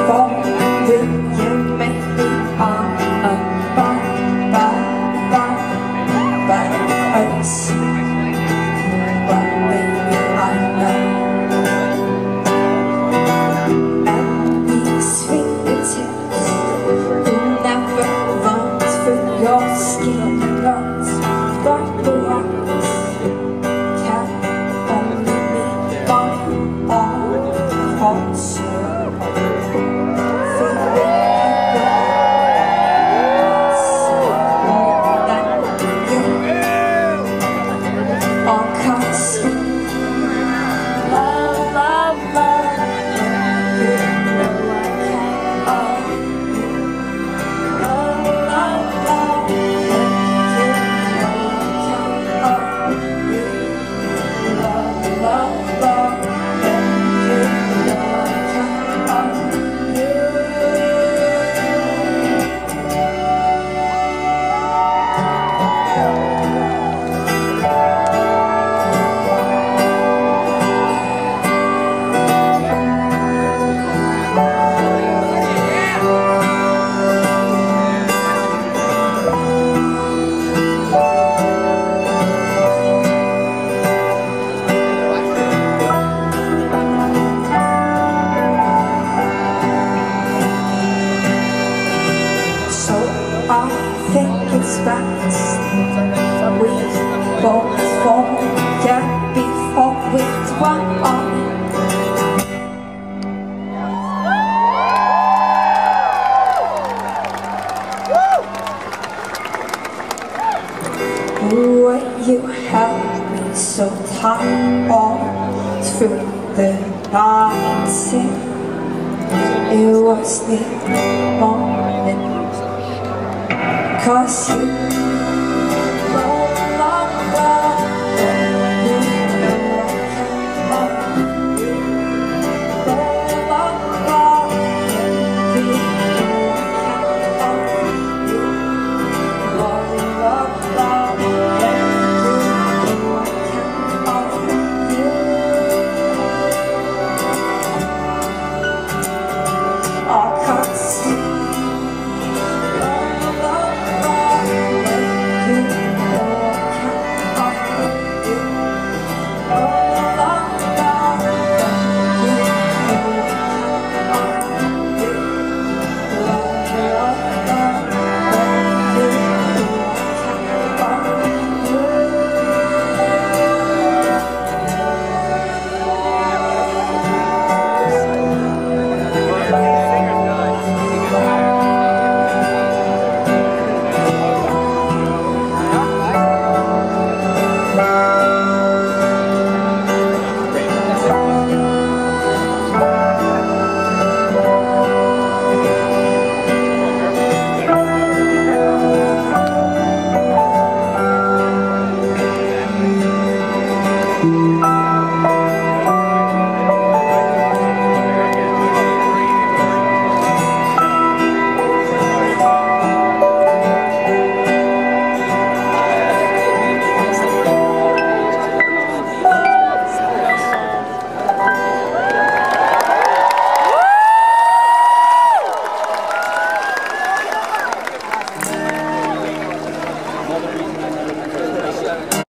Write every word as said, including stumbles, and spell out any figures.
before will you make me on a bye, bye, bye, bye, us. But maybe I know. And these fingertips who never runs through your skin runs right the ones can only meet my arms. I think it's best we both forget before we dwell on it. Would you help me so tight all through the night? It was the morning, 'cause you